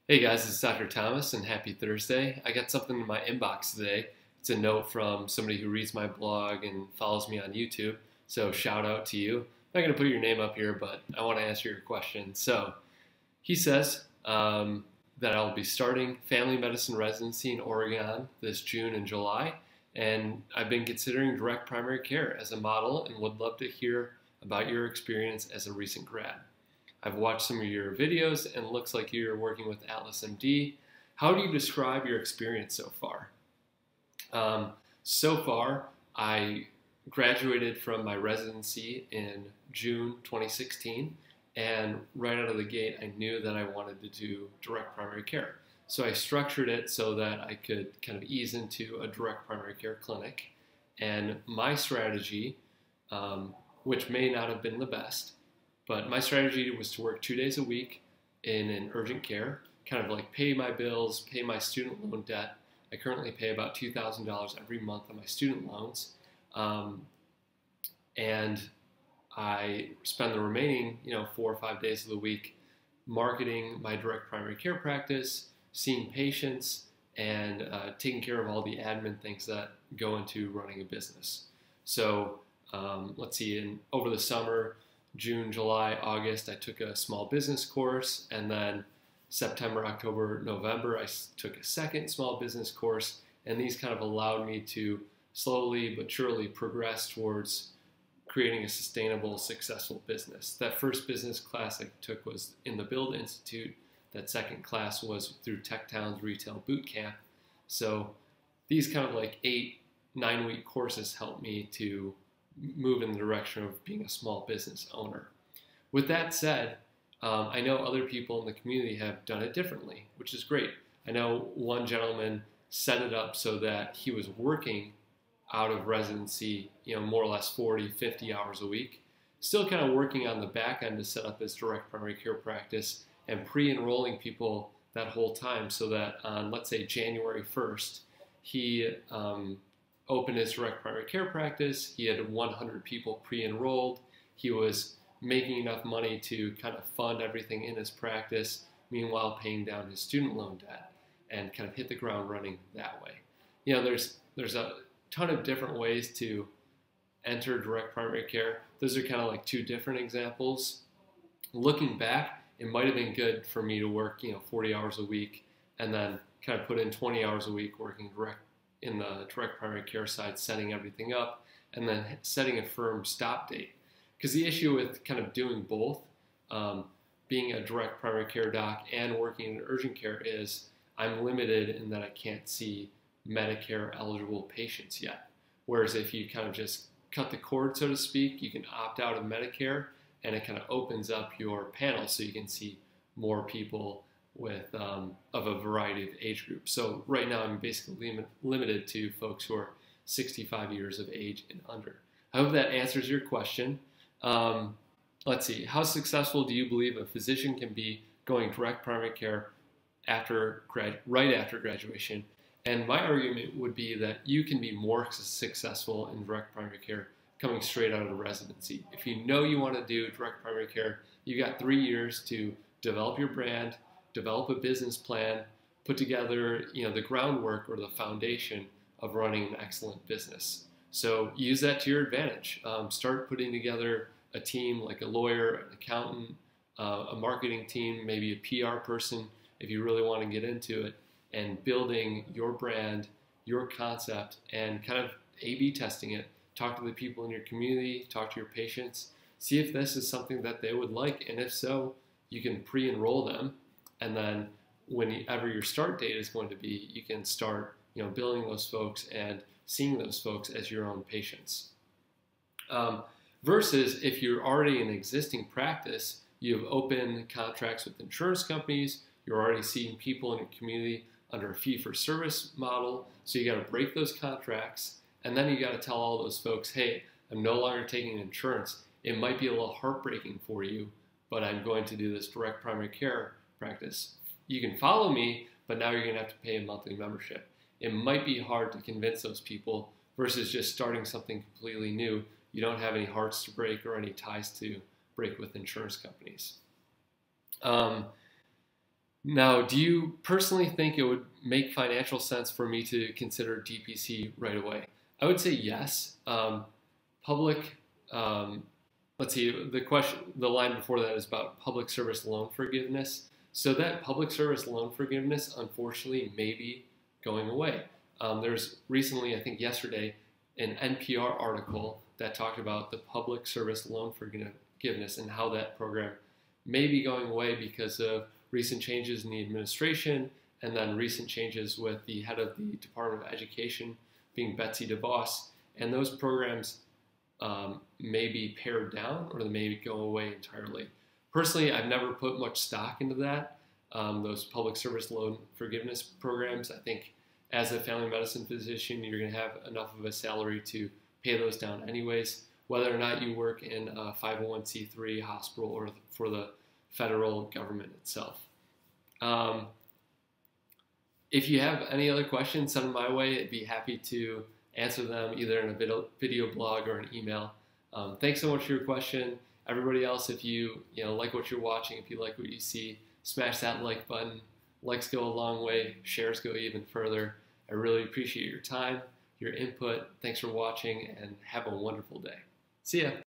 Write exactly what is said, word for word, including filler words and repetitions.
Hey guys, it's Doctor Thomas and happy Thursday. I got something in my inbox today. It's a note from somebody who reads my blog and follows me on YouTube. So shout out to you. I'm not going to put your name up here, but I want to answer your question. So he says um, that I'll be starting family medicine residency in Oregon this June and July. And I've been considering direct primary care as a model and would love to hear about your experience as a recent grad. I've watched some of your videos and it looks like you're working with Atlas M D. How do you describe your experience so far? Um, so far, I graduated from my residency in June twenty sixteen, and right out of the gate, I knew that I wanted to do direct primary care. So I structured it so that I could kind of ease into a direct primary care clinic. And my strategy, um, which may not have been the best, but my strategy was to work two days a week in an urgent care, kind of like pay my bills, pay my student loan debt. I currently pay about two thousand dollars every month on my student loans. Um, and I spend the remaining, you know, four or five days of the week marketing my direct primary care practice, seeing patients, and uh, taking care of all the admin things that go into running a business. So um, let's see, in, over the summer, June, July, August, I took a small business course, and then September, October, November, I took a second small business course, and these kind of allowed me to slowly but surely progress towards creating a sustainable, successful business. That first business class I took was in the Build Institute. That second class was through TechTown's Retail Bootcamp. So these kind of like eight, nine-week courses helped me to move in the direction of being a small business owner. With that said, um, I know other people in the community have done it differently, which is great. I know one gentleman set it up so that he was working out of residency, you know, more or less forty, fifty hours a week, still kind of working on the back end to set up his direct primary care practice and pre-enrolling people that whole time so that on, let's say, January first, he um, opened his direct primary care practice. He had one hundred people pre-enrolled. He was making enough money to kind of fund everything in his practice, meanwhile paying down his student loan debt and kind of hit the ground running that way. You know, there's there's a ton of different ways to enter direct primary care. Those are kind of like two different examples. Looking back, it might have been good for me to work, you know, forty hours a week and then kind of put in twenty hours a week working direct in the direct primary care side, setting everything up, and then setting a firm stop date. Because the issue with kind of doing both, um, being a direct primary care doc and working in urgent care, is I'm limited in that I can't see Medicare eligible patients yet. Whereas if you kind of just cut the cord, so to speak, you can opt out of Medicare and it kind of opens up your panel so you can see more people with um, of a variety of age groups. So right now I'm basically lim limited to folks who are sixty-five years of age and under. I hope that answers your question. Um, let's see, how successful do you believe a physician can be going direct primary care after grad right after graduation? And my argument would be that you can be more successful in direct primary care coming straight out of residency. If you know you want to do direct primary care, you got three years to develop your brand, develop a business plan, put together, you know, the groundwork or the foundation of running an excellent business. So use that to your advantage. Um, start putting together a team like a lawyer, an accountant, uh, a marketing team, maybe a P R person if you really want to get into it, and building your brand, your concept, and kind of A B testing it. Talk to the people in your community, talk to your patients, see if this is something that they would like, and if so, you can pre-enroll them. And then whenever your start date is going to be, you can start, you know, billing those folks and seeing those folks as your own patients. Um, versus if you're already in existing practice, you have open contracts with insurance companies, you're already seeing people in your community under a fee-for-service model, so you got to break those contracts, and then you got to tell all those folks, hey, I'm no longer taking insurance. It might be a little heartbreaking for you, but I'm going to do this direct primary care practice. You can follow me, but now you're going to have to pay a monthly membership. It might be hard to convince those people versus just starting something completely new. You don't have any hearts to break or any ties to break with insurance companies. Um, Now, do you personally think it would make financial sense for me to consider D P C right away? I would say yes. Um, public, um, let's see, the question, the line before that is about public service loan forgiveness. So that public service loan forgiveness, unfortunately, may be going away. Um, there's recently, I think yesterday, an N P R article that talked about the public service loan forgiveness and how that program may be going away because of recent changes in the administration and then recent changes with the head of the Department of Education being Betsy DeVos. And those programs um, may be pared down or they may go away entirely. Personally, I've never put much stock into that. Um, those public service loan forgiveness programs, I think as a family medicine physician, you're going to have enough of a salary to pay those down anyways, whether or not you work in a five oh one c three hospital or for the federal government itself. Um, if you have any other questions, send them my way. I'd be happy to answer them either in a video, video blog or an email. Um, thanks so much for your question. Everybody else, if you, you know, like what you're watching, if you like what you see, smash that like button. Likes go a long way, shares go even further. I really appreciate your time, your input. Thanks for watching, and have a wonderful day. See ya.